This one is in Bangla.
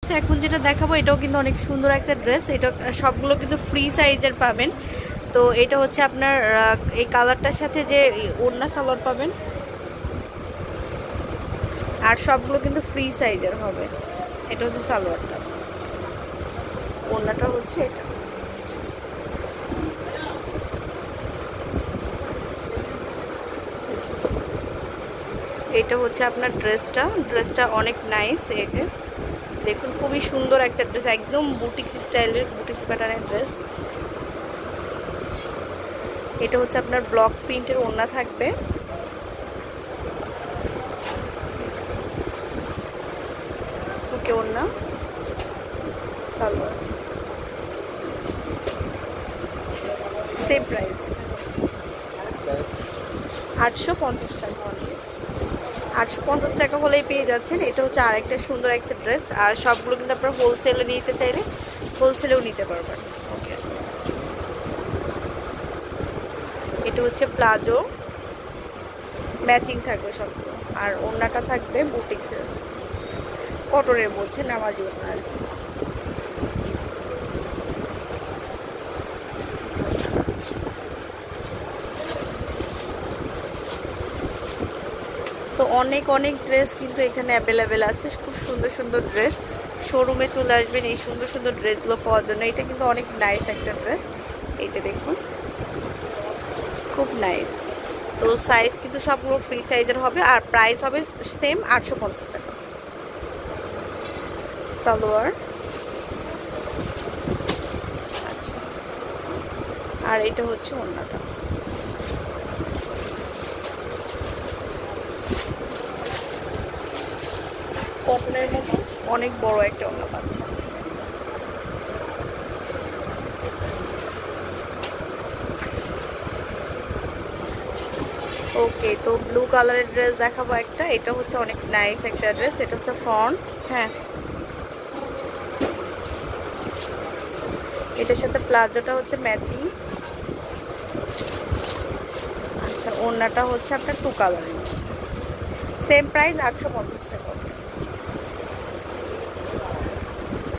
এখন যেটা দেখাবো এটাও কিন্তু অনেক সুন্দর একটা ড্রেস। এটা সবগুলো কিন্তু ফ্রি সাইজের পাবেন। তো এটা হচ্ছে আপনার এই কালারটার সাথে যে ওড়না সালোয়ার পাবেন, আর সবগুলো কিন্তু ফ্রি সাইজের হবে। এটা হচ্ছে সালোয়ারটা, ওড়নাটা হচ্ছে এটা। এটা হচ্ছে আপনার ড্রেসটা অনেক নাইস। এই যে দেখুন, খুবই সুন্দর একটা ড্রেস, একদম বুটিক্স স্টাইলের, বুটিক্স প্যাটার্নের ড্রেস। এটা হচ্ছে আপনার ব্লক প্রিন্টের ওড়না থাকবে। ওকে, ওড়না সালোয়ার সেম প্রাইস 850 টাকা। 850 টাকা হলেই পেয়ে যাচ্ছেন। এটা হচ্ছে আরেকটা সুন্দর একটা ড্রেস। আর সবগুলো কিন্তু আপনারা হোলসেলে নিতে চাইলে হোলসেলেও নিতে পারবেন। ওকে, এটা হচ্ছে প্লাজো, ম্যাচিং থাকবে সবগুলো। আর ওড়নাটা থাকবে বুটিক্সের, কটনের মধ্যে নামাজি ওড়না আর কি। তো অনেক অনেক ড্রেস কিন্তু এখানে অ্যাভেলেবেল আছে, খুব সুন্দর সুন্দর ড্রেস। শোরুমে চলে আসবেন এই সুন্দর সুন্দর ড্রেসগুলো পাওয়ার জন্য। এটা কিন্তু অনেক নাইস একটা ড্রেস। এই যে দেখুন, খুব নাইস। তো সাইজ কিন্তু সবগুলো ফ্রি সাইজের হবে, আর প্রাইস হবে সেম 850 টাকা। সালোয়ার, আচ্ছা, আর এটা হচ্ছে ওড়নাটা। কটনের মতো অনেক বড় একটা ওড়না পাচ্ছে। ওকে, তো ব্লু কালারের ড্রেস দেখাবো একটা। এটা হচ্ছে অনেক নাইস একটা ড্রেস। এটা হচ্ছে ফ্রন্ট, হ্যাঁ, এটার সাথে প্লাজোটা হচ্ছে ম্যাচিং। আচ্ছা, ওড়নাটা হচ্ছে আপনার 2 কালারের, সেম প্রাইস 850 টাকা।